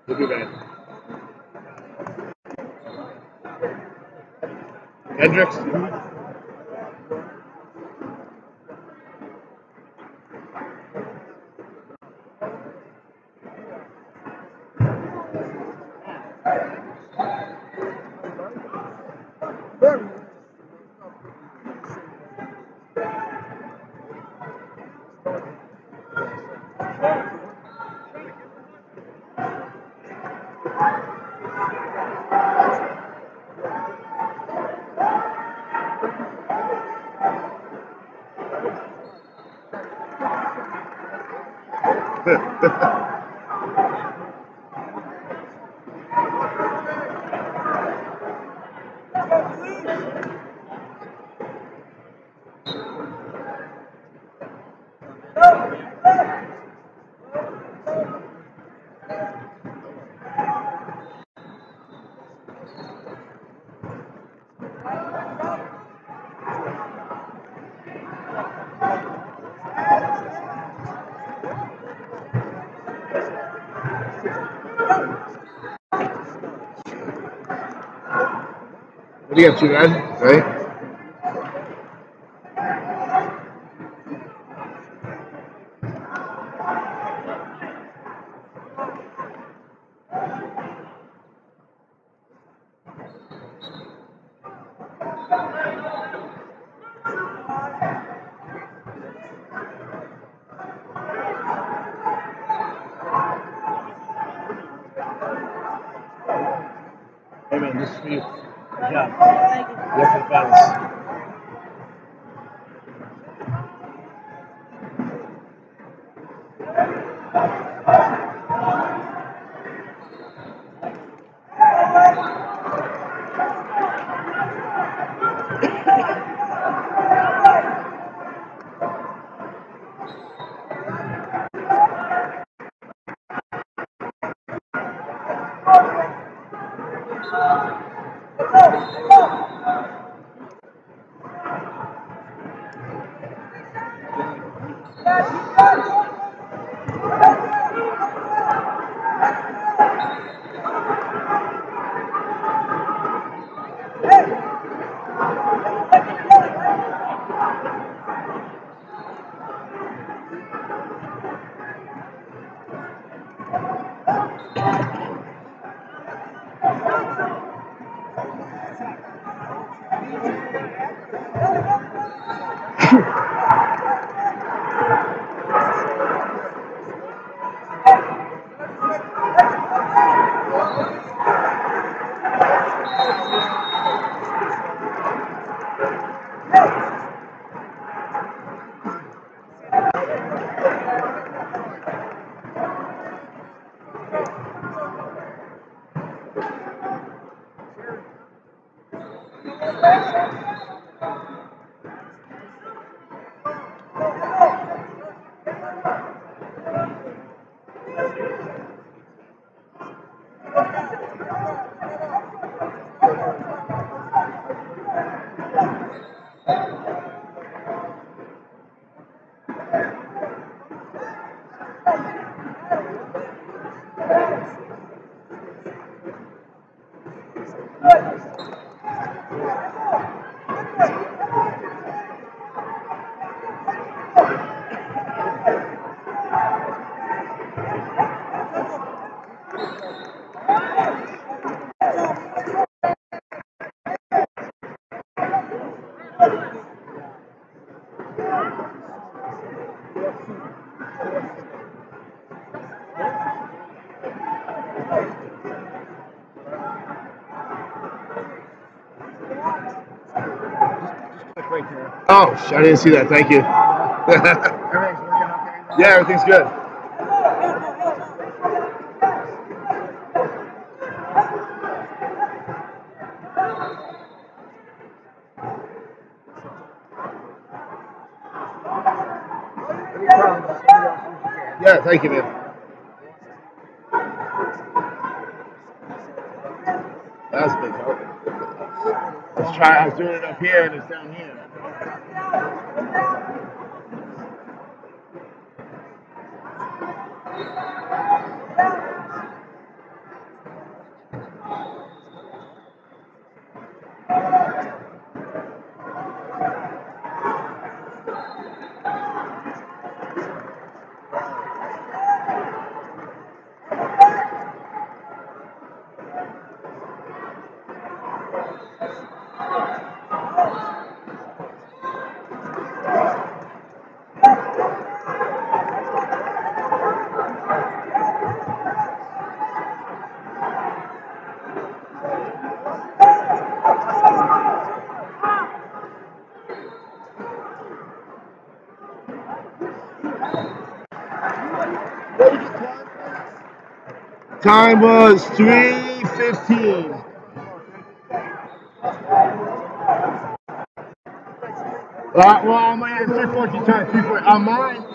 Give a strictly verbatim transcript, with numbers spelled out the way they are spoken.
We'll be back. Hendricks? What do you have, two guys, right? Hey man, this is for you. Good job. Yeah, for the fellas. Oh, I didn't see that. Thank you. Everything's working okay? Yeah, everything's good. Yeah, thank you, man. That's a big help. I was trying. I was doing it up here, and it's down here. Time was three fifteen. Uh, well, on my three fourteen time, three fourteen. On mine,